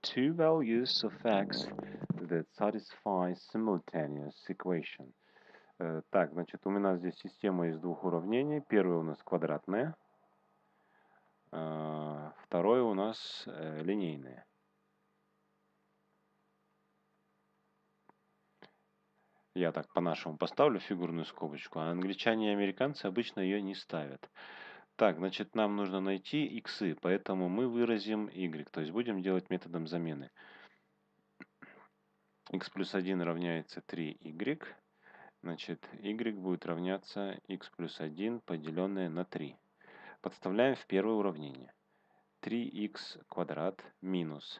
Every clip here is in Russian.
two values of x that satisfy simultaneous equation. Так, значит, у меня здесь система из двух уравнений. Первое у нас квадратное, второе у нас линейное. Я так по-нашему поставлю фигурную скобочку, а англичане и американцы обычно ее не ставят. Так, значит, нам нужно найти иксы, поэтому мы выразим y, то есть будем делать методом замены. X плюс 1 равняется 3y, значит, y будет равняться x плюс 1 поделенное на 3. Подставляем в первое уравнение. 3х квадрат минус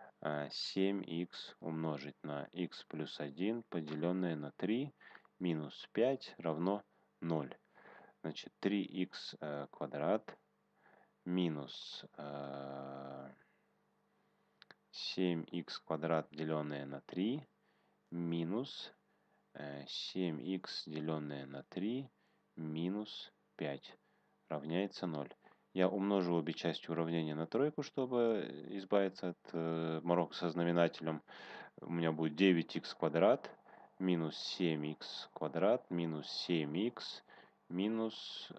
7х умножить на x плюс 1 поделенное на 3 минус 5 равно 0. Значит, 3х квадрат минус 7х квадрат деленное на 3 минус 7х деленное на 3 минус 5 равняется 0. Я умножу обе части уравнения на тройку, чтобы избавиться от морока со знаменателем. У меня будет 9х квадрат минус 7х квадрат минус 7х минус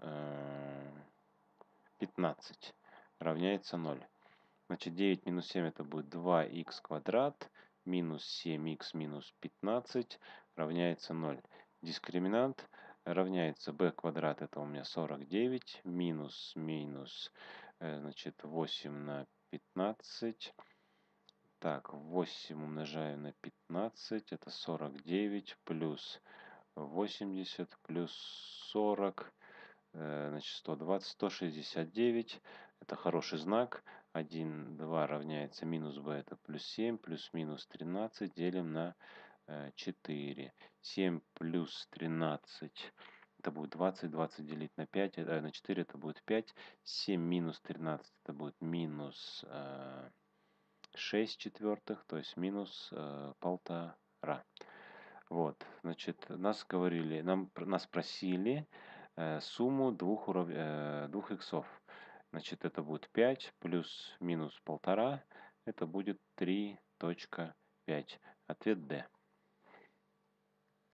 15 равняется 0. Значит, 9 минус 7 это будет 2х квадрат минус 7х минус 15 равняется 0. Дискриминант равняется b квадрат, это у меня 49, минус, значит, 8 на 15. Так, 8 умножаю на 15, это 49, плюс 80, плюс 40, значит, 120, 169. Это хороший знак. 1, 2 равняется минус b, это плюс 7, плюс минус 13, делим на 4. 7 плюс 13, это будет 20, 20 делить на 5, на 4 это будет 5. 7 минус 13, это будет минус 6 четвертых, то есть минус 1,5. Вот, значит, нас просили сумму двух иксов. Значит, это будет 5 плюс минус 1,5, это будет 3,5. Ответ D.